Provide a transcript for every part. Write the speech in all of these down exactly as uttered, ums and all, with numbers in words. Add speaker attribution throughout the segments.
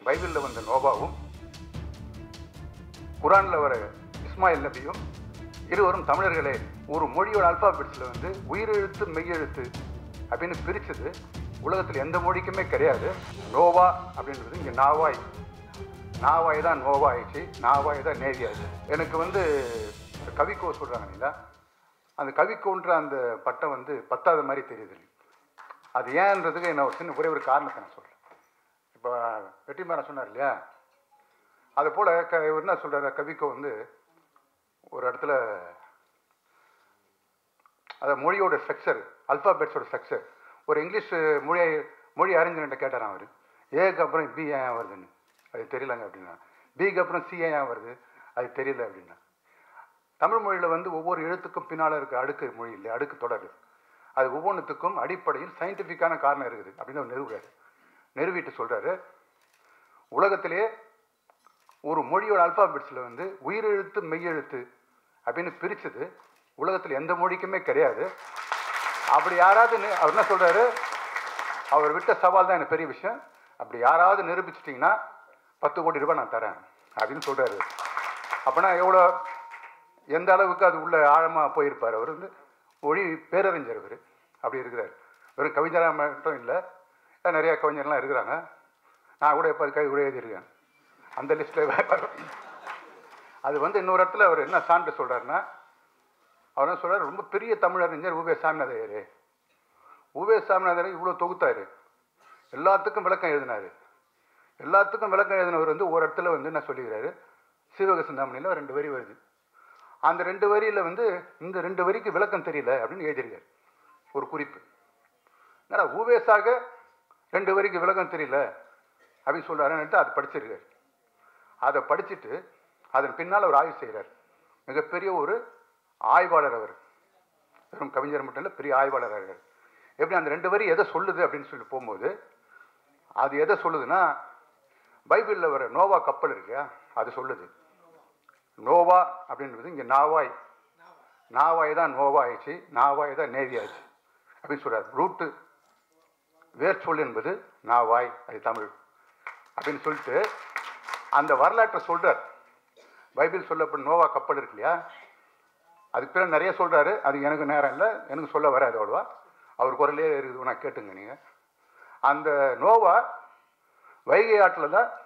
Speaker 1: பைபிளில் வந்த நோவாவும் குரானில் வர இஸ்மாயில் நபியும் இருவரும் தமிழர்களே. ஒரு மொழியோட அல்பாபெட்ஸில் வந்து உயிரெழுத்து மெய்யெழுத்து அப்படின்னு பிரித்தது உலகத்தில் எந்த மொழிக்குமே கிடையாது. நோவா அப்படின்றது இங்கே நாவாய், நாவாய் தான் நோவா ஆயிடுச்சு, நாவாய் தான் நேவி ஆயிடுச்சு. எனக்கு வந்து கவிக்கோ சொல்கிறாங்க இல்லைங்களா, அந்த கவிக்கோன்ற அந்த பட்டம் வந்து பத்தாவது மாதிரி தெரியுது. அது ஏன்றதுக்கு என்ன ஒரு சின்ன ஒரே ஒரு காரணத்தை நான் சொல்கிறேன். இப்போ வெற்றிமாறன் சொன்னார் இல்லையா, அது போல் க என்ன சொல்கிறார் கவிக்கோ வந்து ஒரு இடத்துல அதை மொழியோட ஸ்ட்ரக்சர், அல்ஃபாபெட்ஸோட ஸ்ட்ரக்சர் ஒரு இங்கிலீஷ் மொழி மொழி அறிஞர்கிட்ட கேட்டாரான் அவர். ஏக்கு அப்புறம் பி ஏன் வருதுன்னு அது தெரியலங்க அப்படின்னா, பிக்கு அப்புறம் சி ஏன் வருது அது தெரியல அப்படின்னா. தமிழ் மொழியில் வந்து ஒவ்வொரு எழுத்துக்கும் பின்னால் இருக்க அடுக்கு மொழி இல்லை, அடுக்கு தொடர். அது ஒவ்வொன்றுத்துக்கும் அடிப்படையில் சயின்டிஃபிக்கான காரணம் இருக்குது அப்படின்னு அவர் நிறுவுறாரு. நிறுவிட்டு சொல்கிறாரு, உலகத்திலே ஒரு மொழியோட அல்ஃபாபெட்ஸில் வந்து உயிரெழுத்து மெய்யெழுத்து அப்படின்னு பிரித்தது உலகத்தில் எந்த மொழிக்குமே கிடையாது. அப்படி யாராவது அவர் என்ன சொல்கிறாரு, அவர் விட்ட சவால் தான் எனக்கு பெரிய விஷயம், அப்படி யாராவது நிரூபிச்சிட்டிங்கன்னா பத்து கோடி ரூபாய் நான் தரேன் அப்படின்னு சொல்கிறாரு. அப்படின்னா எவ்வளோ எந்த அளவுக்கு அது உள்ள ஆழமாக போயிருப்பார். அவர் வந்து மொழி பேரறிஞர் அவர், அப்படி இருக்கிறார். வெறும் கவிஞராக மட்டும் இல்லை, நிறையா கவிஞர்லாம் இருக்கிறாங்க. நான் கூட எப்போ கவி கூட எழுதியிருக்கேன் அந்த லிஸ்ட்டில். அது வந்து இன்னொரு இடத்துல அவர் என்ன சான்று சொல்கிறாருன்னா, அவர் என்ன சொல்கிறார், ரொம்ப பெரிய தமிழறிஞர் உவே சாமிநாதையர். உவே சாமிநாதையர் இவ்வளோ தொகுத்தார், எல்லாத்துக்கும் விளக்கம் எழுதினார். எல்லாத்துக்கும் விளக்கம் எழுதினவர் வந்து ஒரு இடத்துல வந்து என்ன சொல்லிக்கிறாரு, சீவக சிந்தாமணியில் ரெண்டு வரி வருது, அந்த ரெண்டு வரியில் வந்து இந்த ரெண்டு வரிக்கு விளக்கம் தெரியல அப்படின்னு எழுதியிருக்கார் ஒரு குறிப்பு. ஏன்னா ஊவேசாக ரெண்டு வரிக்கு விளக்கம் தெரியல அப்படின்னு சொல்கிறாருன்ட்டு அதை படிச்சிருக்கார். அதை படிச்சுட்டு அதன் பின்னால் அவர் ஆய்வு செய்கிறார். மிகப்பெரிய ஒரு ஆய்வாளர் அவர், வெறும் கவிஞர் மட்டும் இல்லை, பெரிய ஆய்வாளர் அவர். எப்படி அந்த ரெண்டு வரி எதை சொல்லுது அப்படின்னு சொல்லி போகும்போது, அது எதை சொல்லுதுன்னா, பைபிளில் வர நோவா கப்பல் இருக்கியா அது சொல்லுது. நோவா அப்படின்றது இங்கே நாவாய், நாவாய் தான் நோவா ஆயிடுச்சு, நாவாய் தான் நேவி ஆயிடுச்சு அப்படின்னு சொல்கிறார். ரூட்டு வேர் சொல் என்பது நாவாய், அது தமிழ் அப்படின்னு சொல்லிட்டு அந்த வரலாற்றை சொல்கிறார். பைபிள் சொல்லப்படும் நோவா கப்பல் இருக்கு இல்லையா, அதுக்கு பிறகு நிறைய சொல்கிறாரு. அது எனக்கு நேரம் இல்லை, எனக்கு சொல்ல வராது அவ்வளோவா, அவர் குரலே இருக்குது, நான் கேட்டுங்க நீங்கள். அந்த நோவா வைகை ஆற்றில் தான்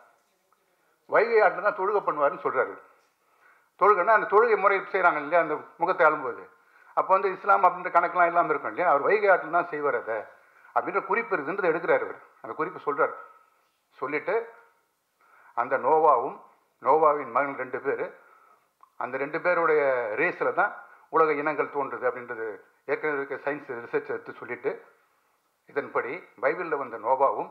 Speaker 1: வைகை ஆற்றில் தான் தொழுகை பண்ணுவார்னு சொல்கிறாரு. தொழுகைன்னா அந்த தொழுகை முறை செய்கிறாங்க இல்லையா, அந்த முகத்தை அழும்போது, அப்போ வந்து இஸ்லாம் அப்படின்ற கணக்கெலாம் இல்லாமல் இருக்கும் இல்லையா, அவர் வைகை ஆற்றில் தான் செய்வார் அதை அப்படின்ற குறிப்பு இருக்குன்றது எடுக்கிறார் அவர். அந்த குறிப்பு சொல்கிறார். சொல்லிவிட்டு அந்த நோவாவும் நோவாவின் மகன் ரெண்டு பேர், அந்த ரெண்டு பேருடைய ரேஸில் தான் உலக இனங்கள் தோன்றுது அப்படின்றது ஏற்கனவே இருக்க சயின்ஸ் ரிசர்ச் எடுத்து சொல்லிவிட்டு, இதன்படி பைபிளில் வந்த நோவாவும்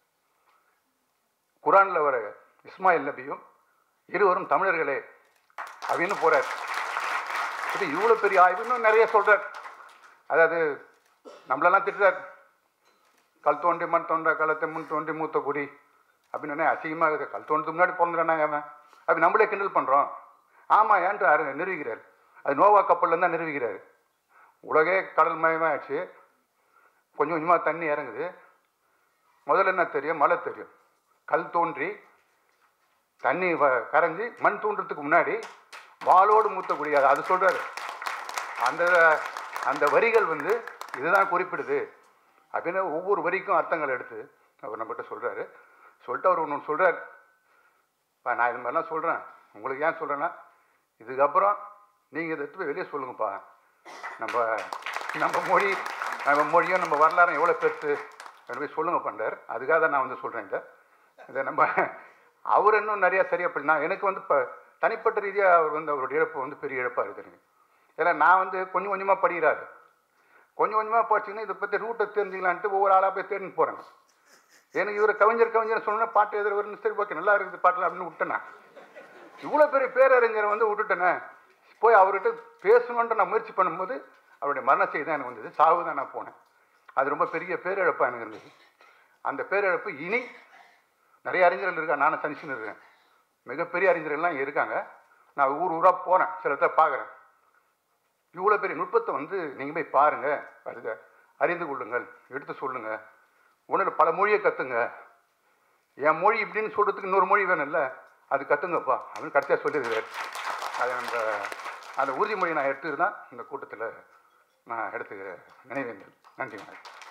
Speaker 1: குரானில் வர இஸ்மாயில் நபியும் இருவரும் தமிழர்களே அப்படின்னு போகிறார். இது இவ்வளோ பெரிய ஆய்வு இன்னும் நிறைய சொல்கிறார். அதாவது நம்மளெல்லாம் திட்டுறார், கல் தோண்டி மண் தோன்ற காலத்தை முன் தோண்டி மூத்த குடி அப்படின்னு அசிங்கமாக இருக்குது. கல் தோன்றதுக்கு முன்னாடி பிறந்துடானா அவன், அப்படி நம்மளே கிண்டல் பண்ணுறோம். ஆமாம் ஏன்ட்டு அரு நிரூபிக்கிறார். அது நோவா கப்பலில் தான் நிரூபிக்கிறார். உலகே கடல் மயமாகிடுச்சு, கொஞ்சம் கொஞ்சமாக தண்ணி இறங்குது. முதல்ல என்ன தெரியும், மழை தெரியும். கல் தோன்றி தண்ணி வ கரைஞ்சி மண் தோன்றதுக்கு முன்னாடி வாளோடு மூத்தக்கூடிய அது சொல்கிறார். அந்த அந்த வரிகள் வந்து இதுதான் குறிப்பிடுது அப்படின்னு ஒவ்வொரு வரிக்கும் அர்த்தங்கள் எடுத்து அவர் நம்மகிட்ட சொல்கிறாரு. சொல்லிட்டு அவர் ஒன்று சொல்கிறார், நான் இது மாதிரிலாம் சொல்கிறேன், உங்களுக்கு ஏன் சொல்கிறேன்னா, இதுக்கப்புறம் நீங்கள் இதை எடுத்து போய் வெளியே சொல்லுங்கப்பா, நம்ம நம்ம மொழி நம்ம மொழியும் நம்ம வரலாறும் எவ்வளோ பெருசு போய் சொல்லுங்க பண்ணுறார். அதுக்காக தான் நான் வந்து சொல்கிறேன். இதை இதை நம்ம அவர் இன்னும் நிறையா சரியாக பண்ணா. எனக்கு வந்து இப்போ தனிப்பட்ட ரீதியாக அவர் வந்து அவருடைய இழப்பு வந்து பெரிய இழப்பாக இருக்குதுங்க. ஏன்னா நான் வந்து கொஞ்சம் கொஞ்சமாக படிக்கிறாரு, கொஞ்சம் கொஞ்சமாக படிச்சிங்கன்னா இதை பற்றி ரூட்டை தெரிஞ்சுக்கலான்ட்டு ஒவ்வொரு ஆளாக போய் தேடின்னு போகிறேங்க. எனக்கு இவர் கவிஞர் கவிஞர் சொன்னா பாட்டு எழுதுறவர் சரி ஓகே நல்லா இருக்குது பாட்டில் அப்படின்னு விட்டேனே. இவ்வளோ பெரிய பேரறிஞரை வந்து விட்டுட்டேனே, போய் அவர்கிட்ட பேசணுன்ற நான் முயற்சி பண்ணும்போது அவருடைய மரண செய்தி தான் எனக்கு வந்தது. சாவு தான் நான் போனேன். அது ரொம்ப பெரிய பேரிழப்பாக எனக்கு இருந்தது. அந்த பேரிழப்பு இனி நிறைய அறிஞர்கள் இருக்காங்க, நானும் தனிச்சுன்னு இருக்கேன், மிகப்பெரிய அறிஞர்கள்லாம் இருக்காங்க. நான் ஊர் ஊராக போகிறேன், சிலத்தை பார்க்குறேன். இவ்வளோ பெரிய நுட்பத்தை வந்து நீங்கள் போய் பாருங்கள், அதுக்கு அறிந்து கொள்ளுங்கள், எடுத்து சொல்லுங்கள், ஒன்றில் பல மொழியை கற்றுங்க. என் மொழி இப்படின்னு சொல்கிறதுக்கு இன்னொரு மொழி வேணும்ல, அது கற்றுங்கப்பா அப்படின்னு கடைசியாக சொல்லியிருக்காரு. அது அந்த அந்த உறுதிமொழி நான் எடுத்துட்டு தான் இந்த கூட்டத்தில் நான் எடுத்துக்க நினைவேந்தேன். நன்றி வணக்கம்.